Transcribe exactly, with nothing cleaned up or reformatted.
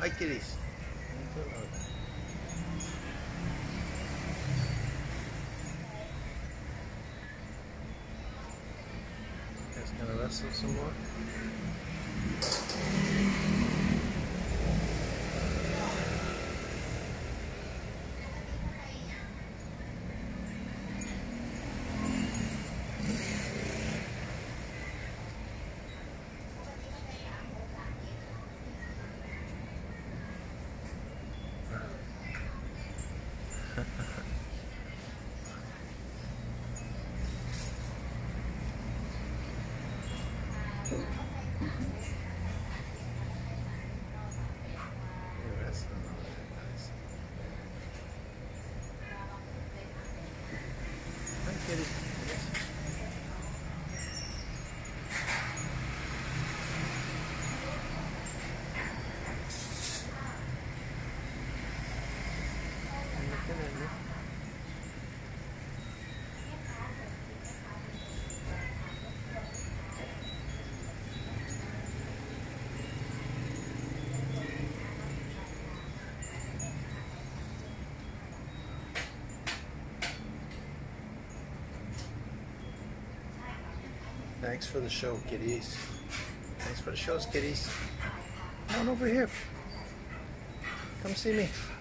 Hi, kitties. Guys gonna wrestle some more? Kitty. Thanks for the show, kitties. Thanks for the shows, kitties. Come on over here. Come see me.